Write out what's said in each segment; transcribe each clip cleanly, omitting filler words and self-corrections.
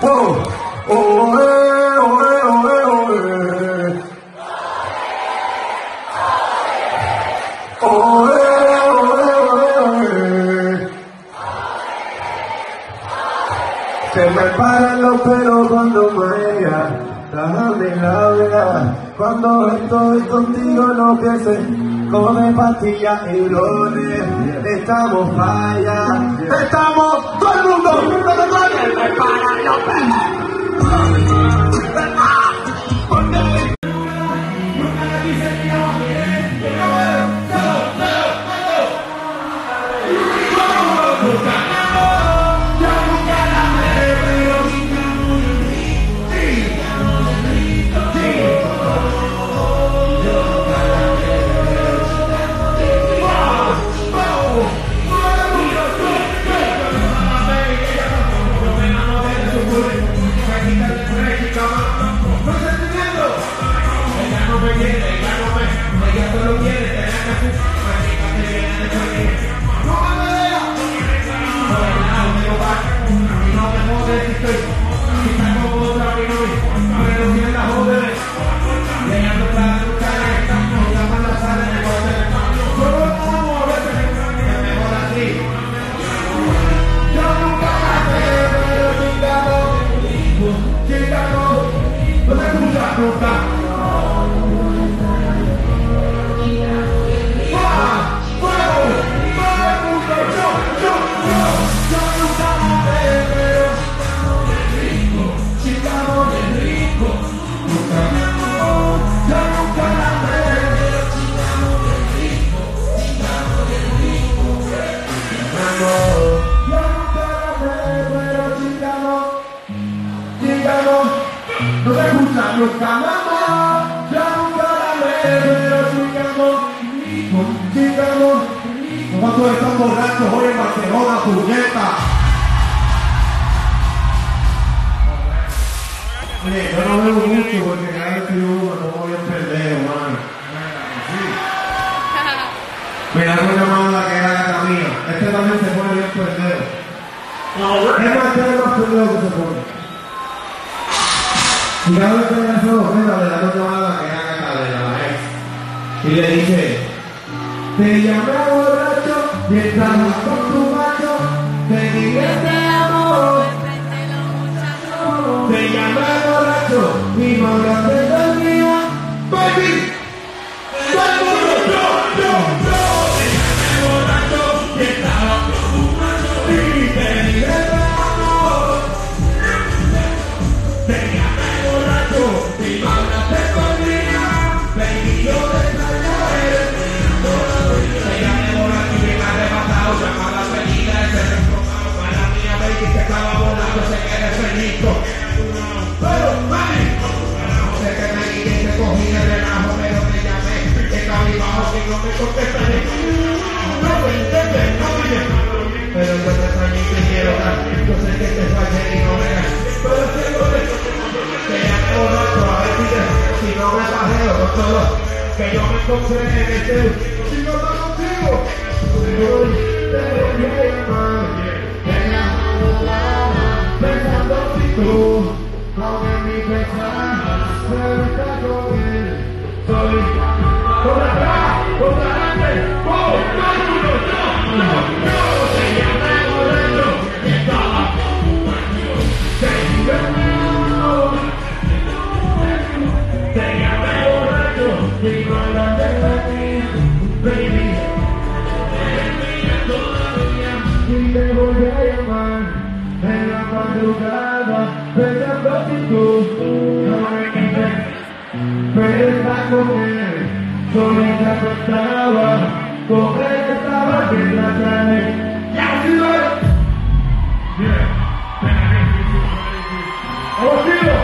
Oh, oh, se me paran los pelos cuando María dame la vida. Cuando estoy contigo no pienses, come pastillas y blones. Estamos allá, estamos todo el mundo. Se me paran los pelos. No te gusta, nunca mamá, ya nunca la veo, pero sigamos. Nosotros estamos borrachos hoy en Barcelona, puñeta. Oye, yo no bebo mucho porque cada vez que yo no voy a perder, hermano. Mira, una llamada que era la mía. Este también se pone bien perdido. Es más, este es más perdido que se pone. Y cada vez que ella se lo mira, le da una llamada que era la ex. Y le dice, te llamé borracho y estamos con tu macho, te dije te amo. Te llamé borracho y no hablaste del mío, baby. Pero yo te extraño y te quiero dar. Yo sé que te fallé y no me das. Pero tengo de eso que ya me borracho. A ver si no me bajeo con todo que yo me encontré en este. Si no está contigo, hoy te voy a llamar. En la madrugada, pensando si tú con mi pensar, pero está con él. Soy por atrás, por adelante, por te voy a llamar en la madrugada, pensando si tú no me quites, pero está con él, solita estaba, con él estaba en la calle. ¡Ya, sí, ¡vamos, tío!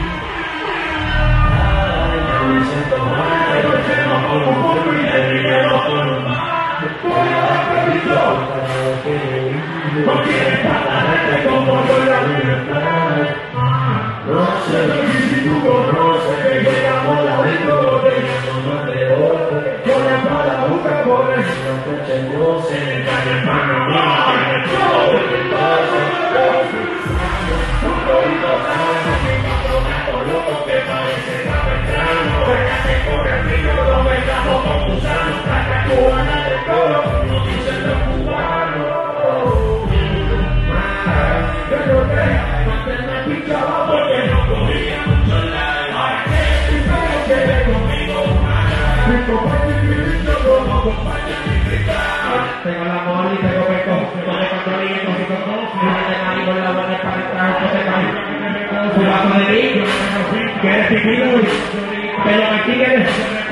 Porque esta gente como yo la libertad. No sé si tú conoces que yo llamo la victoria. Con la pala busca por el no te se me cae el mano. Cuidado de mí, que eres tímido, que yo aquí eres.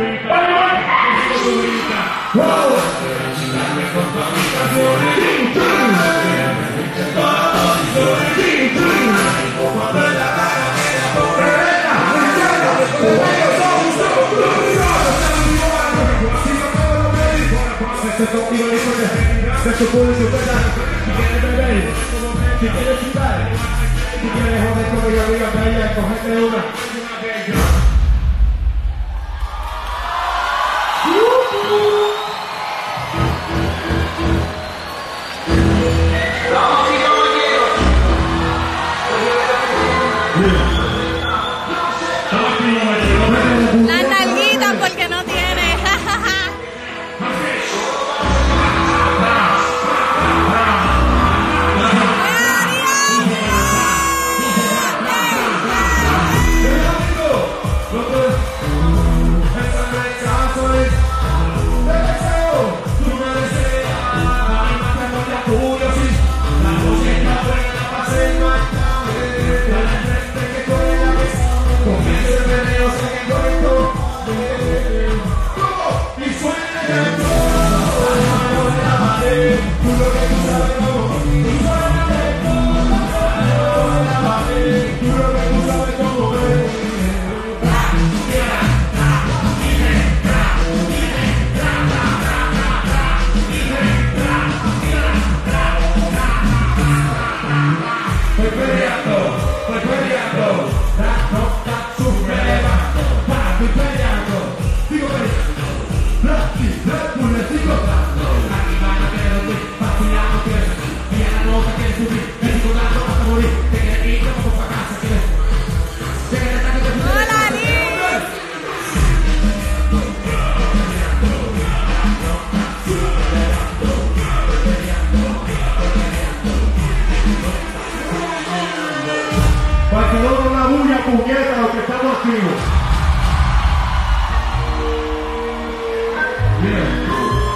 Si quieres citar, si quieres joder conmigo, amiga, calla, cogete una. Las nalguitas porque no tiene. Barcelona, una bulla, puñeta, los que estamos activos. Bien.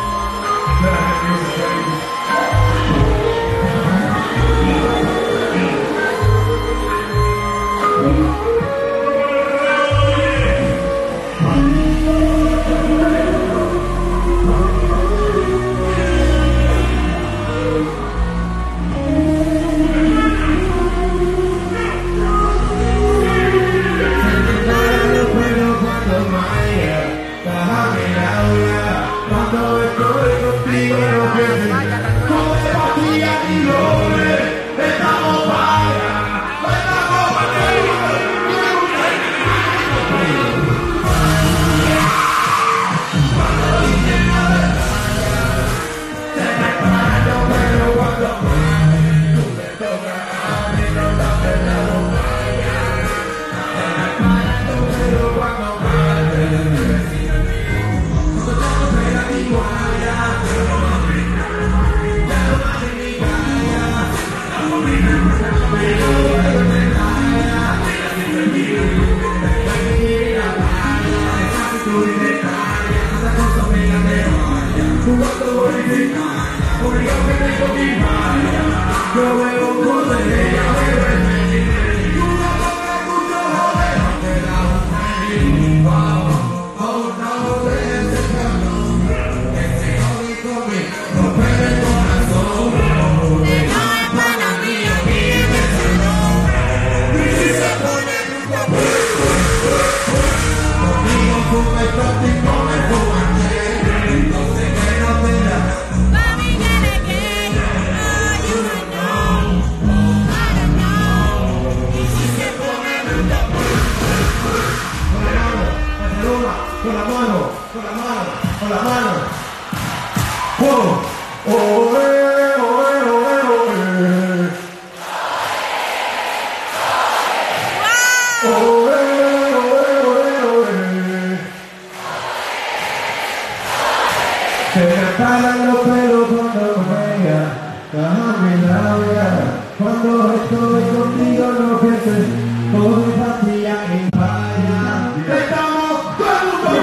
Se me paran los pelos cuando juegas, cuando estoy contigo no pienses, todo es vacía y falla. Estamos todos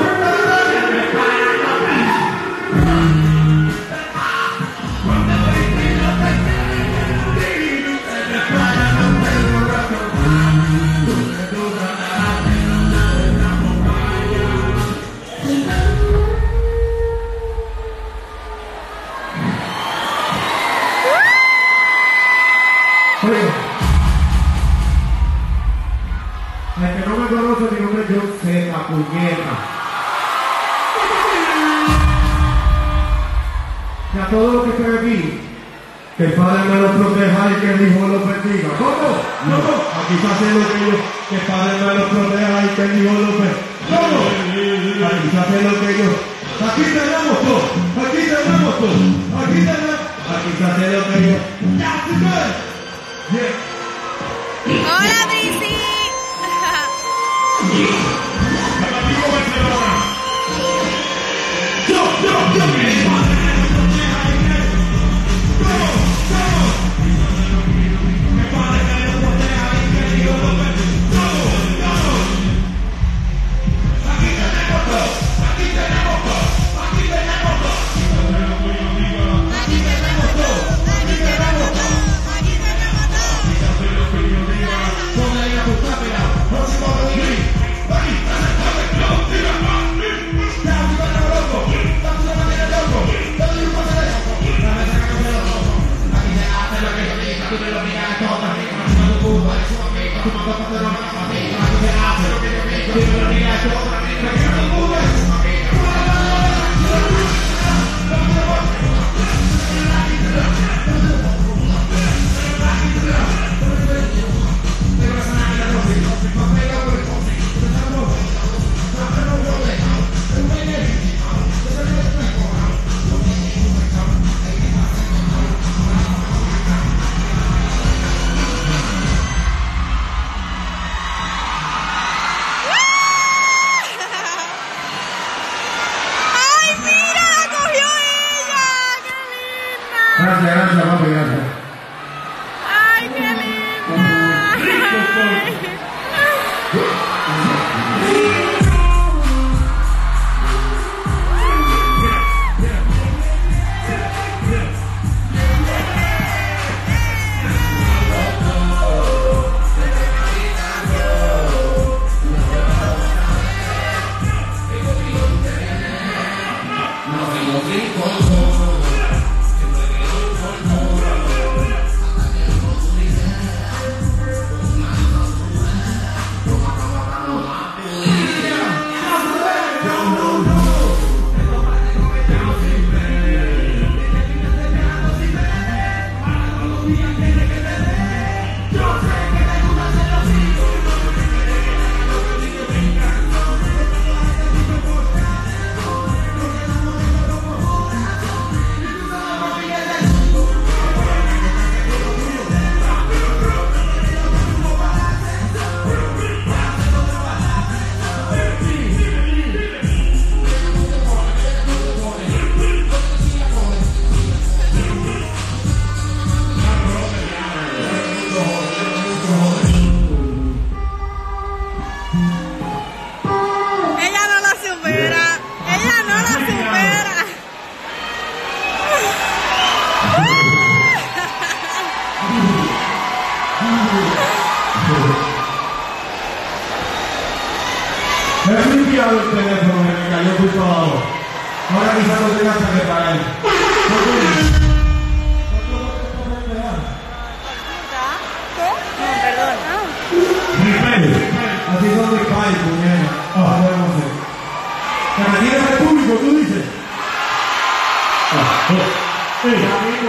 puñeta. Y a todo lo que esté aquí, que el Padre me los proteja y que el Hijo los bendiga. ¿Cómo? No. Aquí está haciendo lo que yo, que el Padre me los proteja y que el Hijo los bendiga. ¿Cómo? Aquí está haciendo lo que yo. Aquí tenemos todo. Aquí tenemos todo. Aquí tenemos. Aquí está haciendo lo que yo. ¡Ya, señor! Bien. Hola, Brisi. Gracias, papi, gracias. Ay, qué linda. Me he limpiado el teléfono, me cayó justo abajo. Ahora quizás no tenga que reparar. Perdón. Así son mis pais, puñera. Podemos ser. Que me tires el público, tú dices. Mi amigo.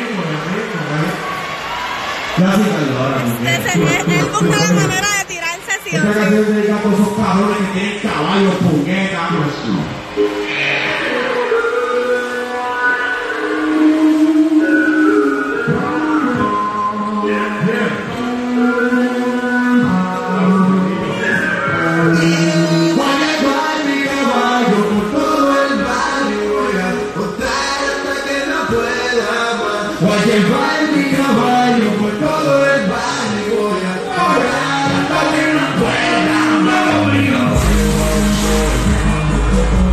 Ya sí cayó ahora, Él busca la manera de tirarse sí o esta sí. canción se dedica a todos esos cabrones que tienen caballos, puñetas. Llevar mi caballo por todo el barrio, voy a correr hasta que no pueda, amigo mío.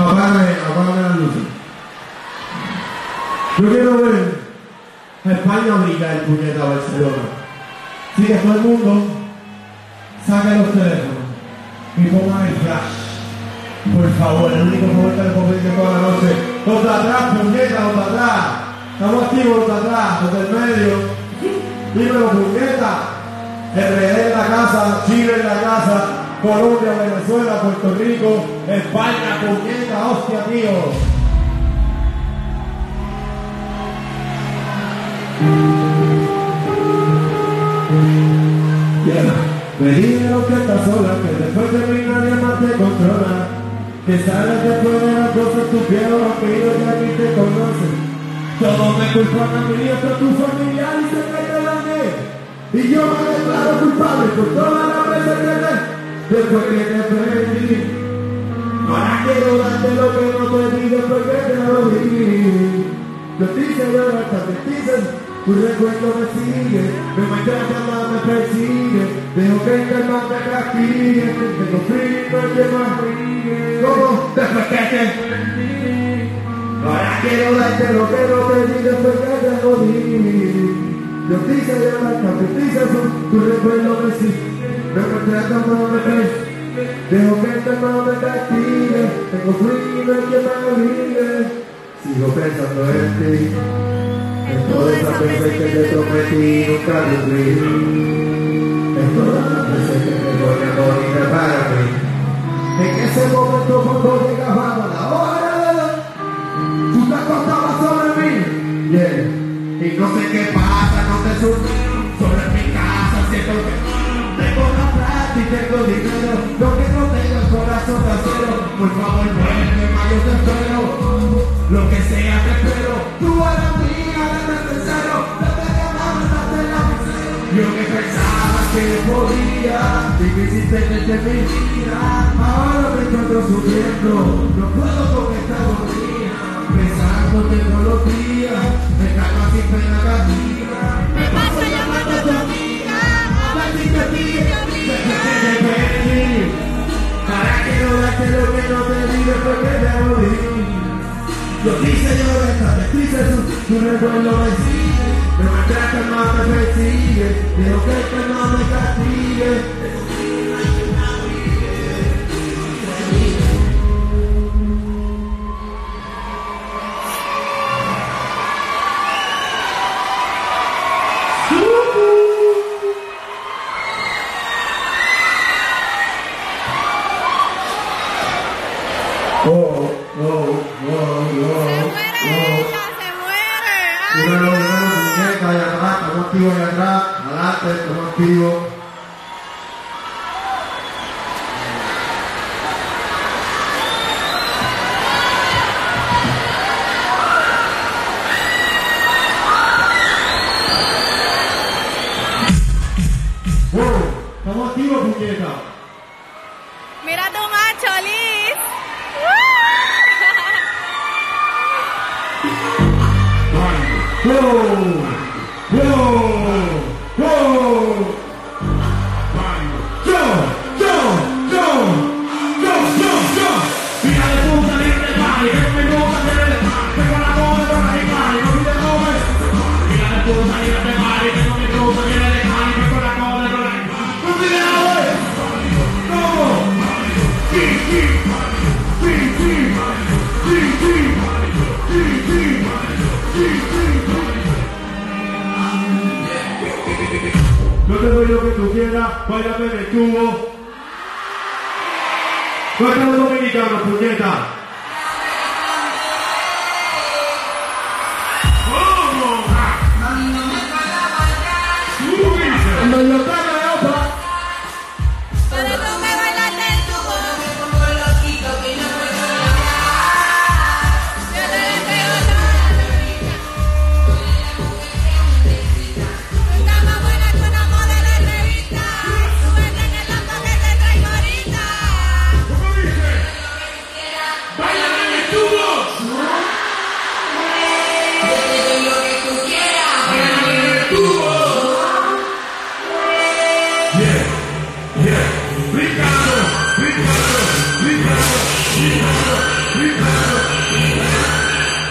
Apágame las luces. Yo quiero ver a España brillar, puñeta, a Barcelona. Así que todo el mundo saque los teléfonos y pongan el flash. Por favor, el único favor que le puedo pedir toda la noche. Los de atrás, puñeta, los de atrás. Estamos activos los de atrás, los del medio. Dímelo, puñeta. RD en la casa, Chile en la casa, Colombia, Venezuela, Puerto Rico, España, puñeta, hostia, tío. Me dijeron que estás sola, que después de mí nadie más te controla, que sales después de las cosas, tu viejo vampiro ya ni te conoce. Todos me culpan a mí, hasta tu familia dice que te dañé, y yo me declaro culpable por todas las veces que te después que te perdí. Ahora quiero darte lo que no te di después que te lo di. Yo te hice llorar, también te hice. Tu recuerdo me sigue, me maltrata, más me persigue. Dejo que el alma me castigue. Tengo frío, que más ríe. ¿Cómo? Después que te perdí. Ahora quiero darte lo que no te di después que te lo di. Yo te hice llorar, también te hice eso. Tu recuerdo me sigue, me maltrata, más me persigue. Dejo que el alma me castigue. Tengo frío, que más ríe. Sigo pensando en ti. En todas esas veces que te prometí nunca cumplí. En todas las veces que te voy a morir para mí. En ese momento cuando llegaba la hora, tú te acostabas sobre mí. Yeah. Y no sé qué pasa, no te surge sobre mi casa. Siento que tengo la plata y tengo dinero. Lo que no tengo el corazón de acero. Por favor, vuelve, más yo te espero. Lo que sea te espero. Tú eres mía, desde cero. Desde que amaste la miseria. Yo que pensaba que podía. Y que hiciste desde mi vida. Ahora me encuentro sufriendo. No puedo con esta agonía. Pensándote todos los días. Me calma sin pena castiga. Me paso llamando a tu amiga. A ver si te pide amiga. Desde que te perdí. Para que no darte lo que no te di después que te morí. Yo quise llorar, esta triste tu recuerdo me sigue. Me maltrata, no me persigue. Dejo que el que no me castigue. Estamos activos, puñeta. Mira tu macho, Liz. No te doy lo que tú quieras, váyame en el tubo. ¿Cuántos los dominicanos, puñeta? ¡Vamos! Cuando yo te veo, Pero tú me bailaste el tubo. Yo te despego toda la vida. Tú estás más buena que una modelo de revista. Súbete en el auto que te traigo ahorita.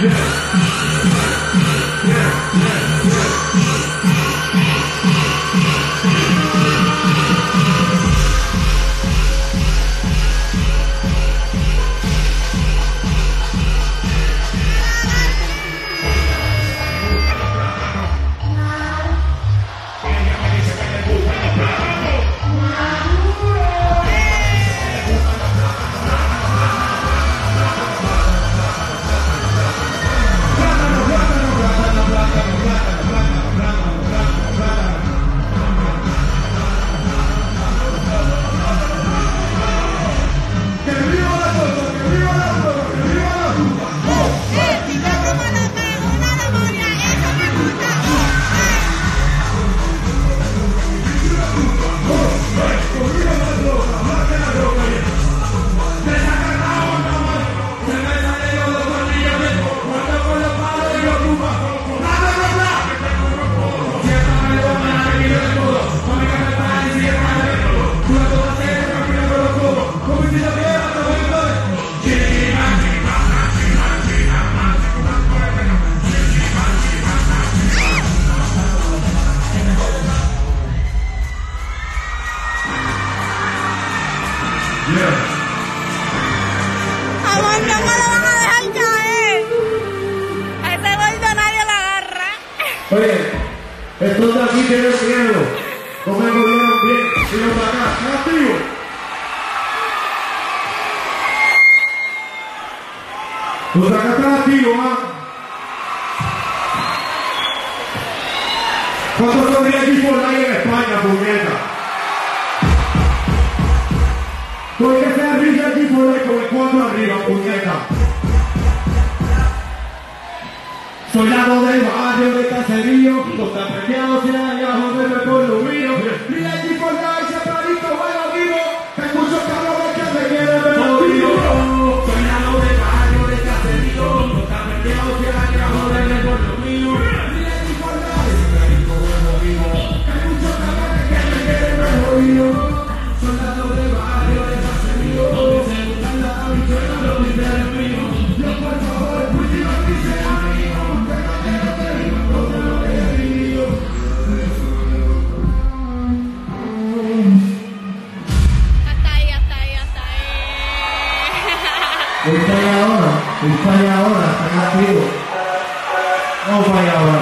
Oye, estos de aquí tienen miedo. No me movieron bien. Y los de acá, ¿están activos? Los de acá están activos, ¿ah? ¿Cuántos son de equipo hay en España, puñeta? ¿Por qué se arriba el equipo de con el 4 arriba, puñeta? Soy la voz del barrio de Caserío, los apreciados se han a joderme por lo mío. Y el equipo ya y separadito, bueno vivo, que hay muchos cabrones que se quieren ver jodido. Soy la voz del barrio de Caserío, los apreciados se han a joderme por lo mío. Y el equipo ya y separadito, bueno vivo, que hay muchos cabrones que se quieren ver jodido. Soy la voz del barrio de Caserío, donde se gustan las habichuelas, los líderes míos. Yo por favor, última dice amigo. Falla ahora, están activos. No falla ahora,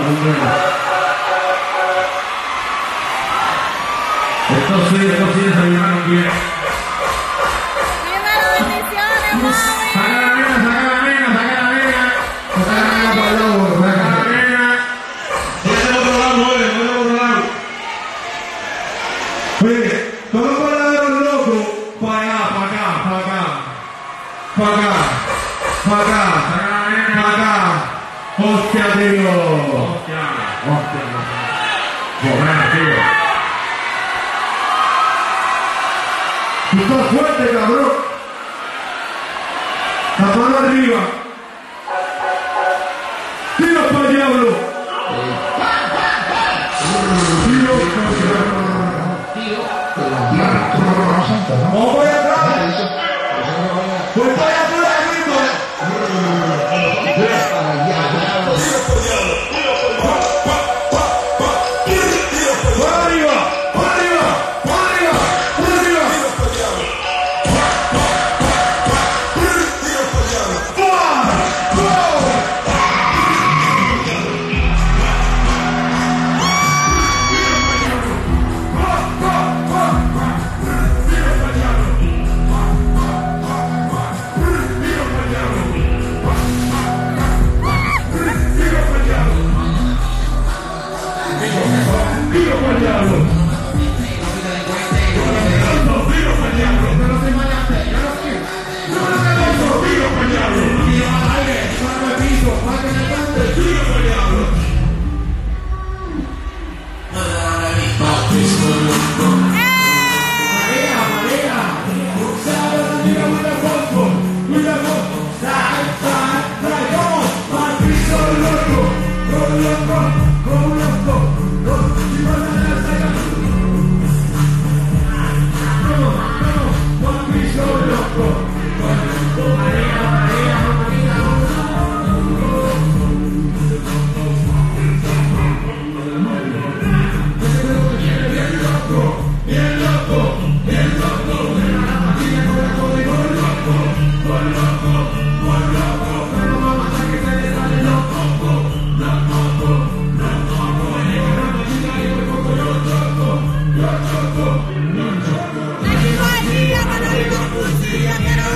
Estos sí desayunaron bien. Dímelo, bendiciones, mami. Saca la nena para el lobo, saca la nena. Voy del otro lado. Oye, todos los verdaderos locos, para acá. Hostia, tío. Hostia. Buena, tío. Tú estás fuerte, cabrón. La mano arriba. Tira para el diablo. Vamos para atrás. Voy para atrás, amigo.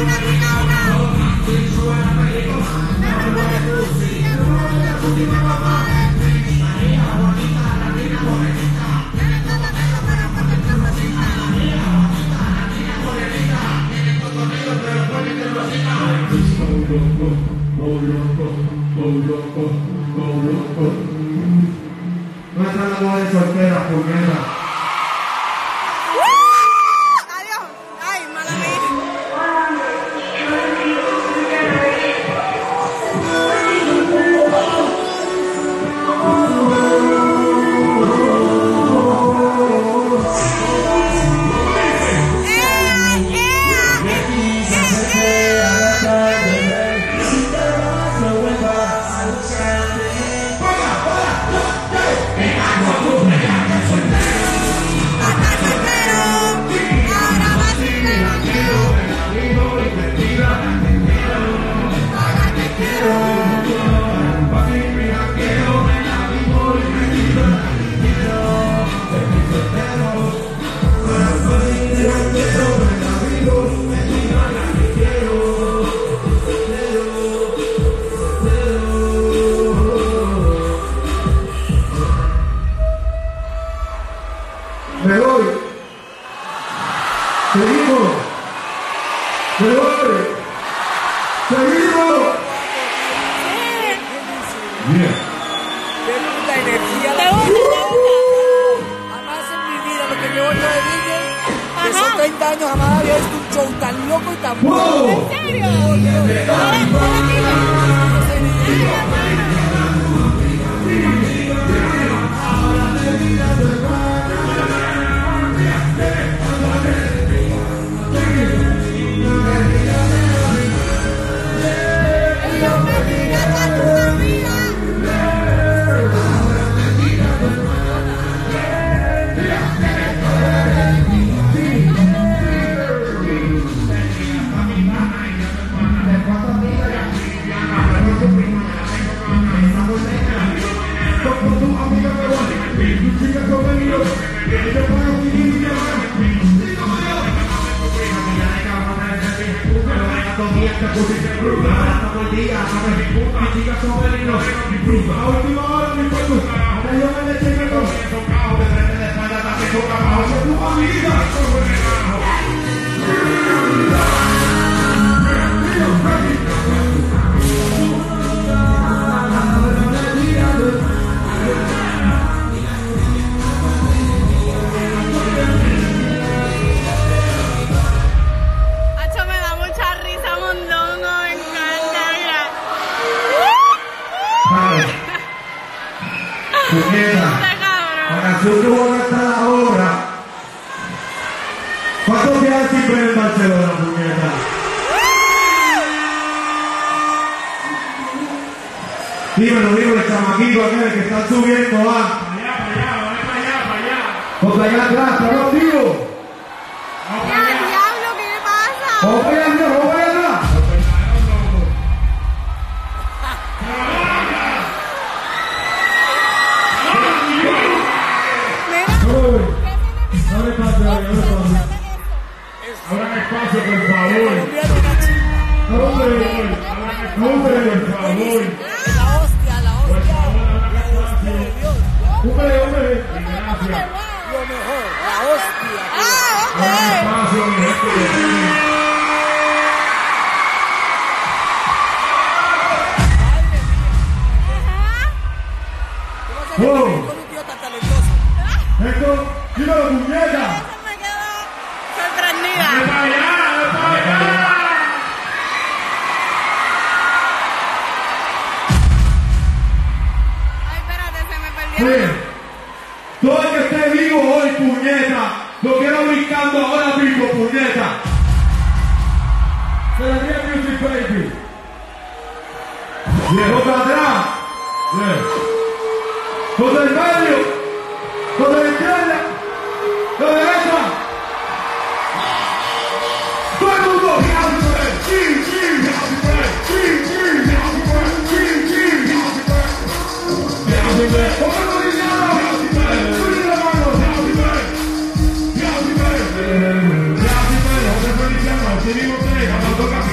Nuestra labor de soltera, puñeta. Adiós. Ay, mala mía. Me voy. Seguimos. Me voy. Seguimos. Bien. La energía, Te gusta. jamás en mi vida, lo que llevo yo de DJ, que son 30 años, jamás había visto un show tan loco y tan bueno. ¡Wow! ¿En serio? Hacho, me da mucha risa, mondongo, me encanta, mira. Puñeta. Está cabrón. La canción que voy a cantar ahora. ¿Cuántos días sin ver en Barcelona, puñeta? Dímelo, el chamaquito aquel que está subiendo, va. Para allá. Pues para allá atrás, estamos vivos. Ya, diablo, ¿qué le pasa? Vamos para allá atrás. Mira, No le pase. Abran espacio, por favor. Hombre, por favor. La hostia, la hostia de Dios. Hombre. Lo Gracias. mejor, la hostia. Abran espacio, mi gente. ¿Cómo se llama con un tío tan talentoso? Esto, dímelo, puñeta. eso me quedó sorprendida. Ay, espérate, se me perdió. Oye, todo el que esté vivo hoy, puñeta, lo quiero brincando ahora mismo, puñeta. Celebría Music Baby. Viejo para atrás. Con el medio. Con la izquierda. La derecha. Todo el mundo. Seguimos,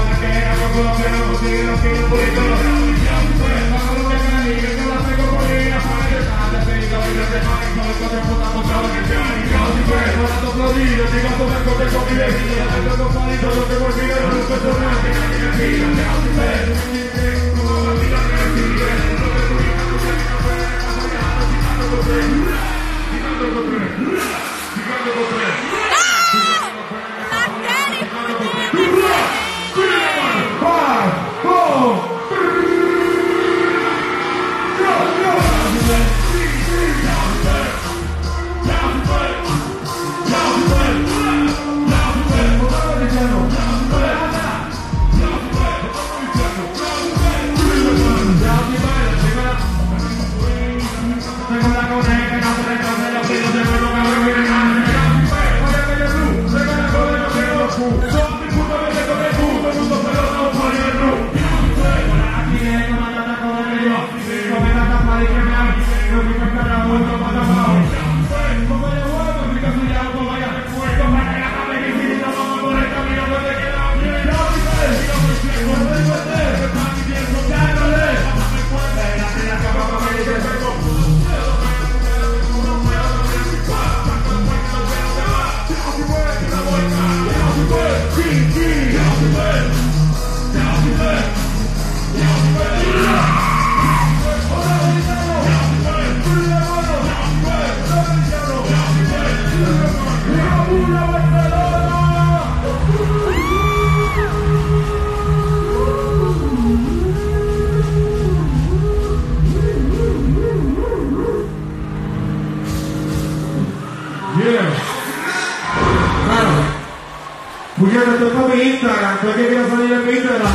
Puñeta, esto es para mi Instagram. ¿Tú es que quiero salir en mi Instagram?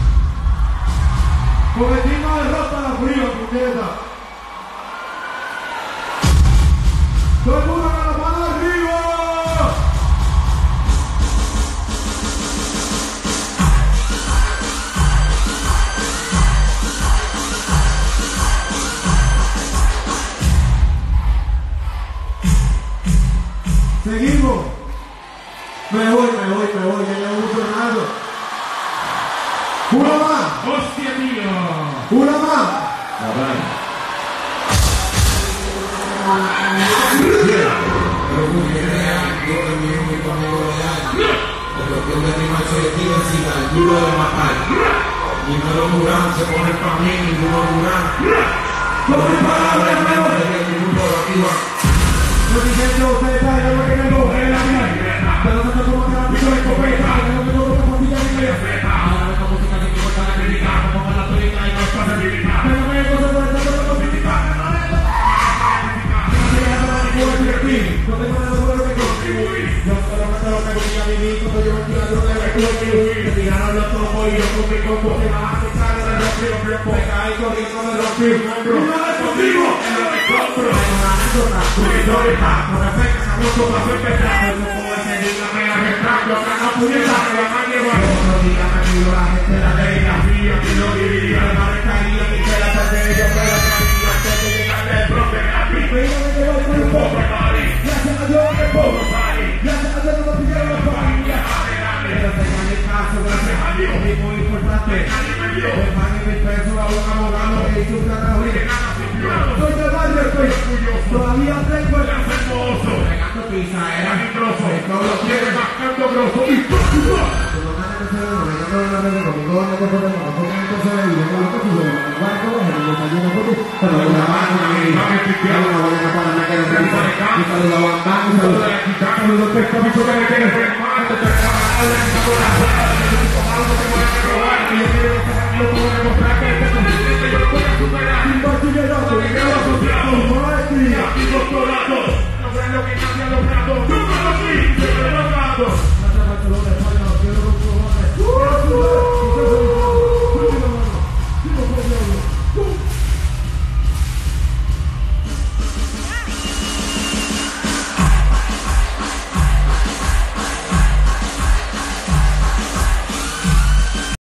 Con el tipo de ropa la fría, puñeta. Todo el mundo con la mano arriba. Seguimos. Me voy, ya llevo mucho rato. ¡Una más! ¡Hostia, tío! ¡Una más! Se pone para mí, ninguno Durán. ¡Con mi palabra, hermano! Lo dije yo, ustedes saben lo que me coge la vida. Pero no me como que la pico de escopeta. No me como que la pastilla de vida. Ahora esta música se equivoca la crítica. Como con la tuya y no es para servir. Pero me he puesto por el tanto de los críticas. No tengo nada por lo que contribuir. Yo solo me tengo que venir a vivir. Cuando yo me tiro de lo que contribuir. Me tiraron los tomos y yo con mi combo. Se va a aceptar de los ríos. Me caí corriendo de los ríos. ¡Y no es conmigo! ¡Es lo que compro! Tengo una anécdota. Subiendo de paz. Con efecto, a gusto para hacer pesar. No puedo seguir la mega retrato. Acá puñeta. Me van a llevar. Otro día me pido la gente la ley. La fría que no diría. Me van a caer y que la tarde de yo. Pero que había que llegar del profe. Mira me llevo con el pobre party. Gracias a Dios que puedo party. Gracias a Dios no me pidieron los party. Pero tengan el caso, gracias a Dios. Es muy importante. Me paguen $1000 a un abogado que hizo un trabajo. Soy del barrio, estoy orgulloso. Todavía tengo el hermoso. Regando pizza, era mi trozo. Todos los quieren mascando grosso. Y